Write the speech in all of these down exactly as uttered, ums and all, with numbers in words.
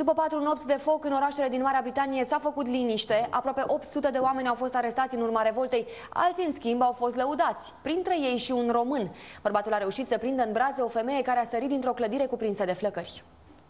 După patru nopți de foc în orașele din Marea Britanie s-a făcut liniște. Aproape opt sute de oameni au fost arestați în urma revoltei, alții în schimb au fost lăudați, printre ei și un român. Bărbatul a reușit să prindă în brațe o femeie care a sărit dintr-o clădire cuprinsă de flăcări.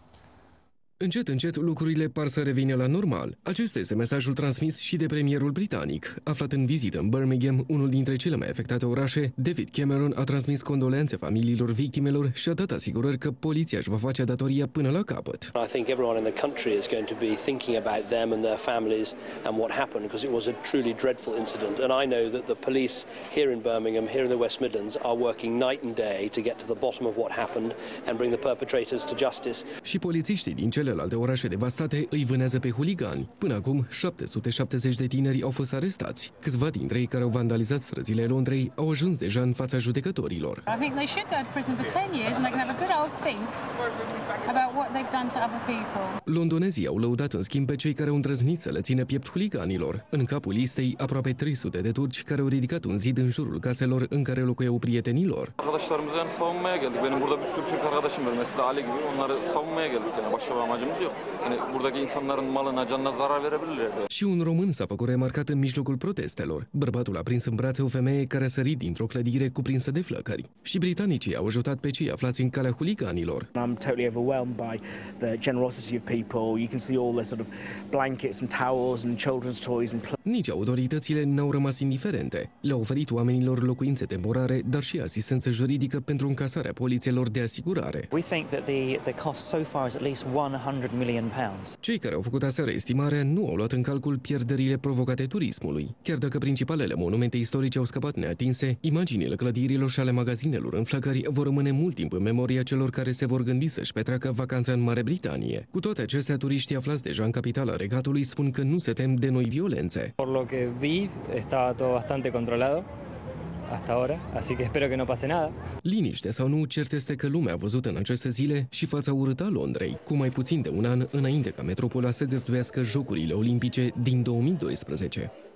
Încet, încet, lucrurile par să revină la normal. Acesta este mesajul transmis și de premierul britanic. Aflat în vizită în Birmingham, unul dintre cele mai afectate orașe, David Cameron a transmis condolențe familiilor victimelor și a dat asigurări că poliția își va face datoria până la capăt. I think everyone in the country is going to be thinking about them and their families and what happened, because it was a truly dreadful incident, and I know that the police here in Birmingham, here in the West Midlands, are working night and day to get to the bottom of what happened and bring the perpetrators to justice. Și polițiștii din cele Celelalte orașe devastate îi vânează pe huligani. Până acum, șapte sute șaptezeci de tineri au fost arestați. Câțiva dintre ei care au vandalizat străzile Londrei au ajuns deja în fața judecătorilor. I think they should go to prison for ten years and they can have a good old think about what they've done to other people. Londonezii au lăudat în schimb pe cei care au îndrăznit să le țină piept huliganilor. În capul listei, aproape trei sute de turci care au ridicat un zid în jurul caselor în care locuiau prietenii lor. Arkadaşlarımızı yani savunmaya geldik. Benim burada bir sürü Türk arkadaşım var. Mesela Ali gibi onları savunmaya geldik. Yani başka bir amacımız yok. Yani buradaki insanların malına, canına zarar verebilirler. Și un român s-a făcut remarcat în mijlocul protestelor. Bărbatul a prins în brațe o femeie care a sărit dintr-o clădire cuprinsă de flăcări. Și britanicii au ajutat pe cei aflați în calea huliganilor. I'm totally overwhelmed by the generosity of people. You can see all the sort of blankets and towels and children's toys and Nici autoritățile n-au rămas indiferente. Le-au oferit oamenilor locuințe temporare, dar și asistență juridică pentru încasarea polițelor de asigurare. We think that the the cost so far is at least one hundred million pounds. Cei care au făcut aseară estimarea nu au luat în calcul pierderile provocate turismului. Chiar dacă principalele monumente istorice au scăpat neatinse, imaginile clădirilor și ale magazinelor în flăcări vor rămâne mult timp în memoria celor care se vor gândi să-și petreacă vacanța în Marea Britanie. Cu toate acestea, turiștii aflați deja în capitala Regatului spun că nu se tem de noi violențe. Por lo que vi, estaba todo bastante controlado hasta ahora, así que espero que no pase nada. Liniște sau nu, cert este că lumea a văzut în aceste zile și fața urâtă a Londrei, cu mai puțin de un an înainte ca metropola să găzduiască Jocurile Olimpice din două mii doisprezece.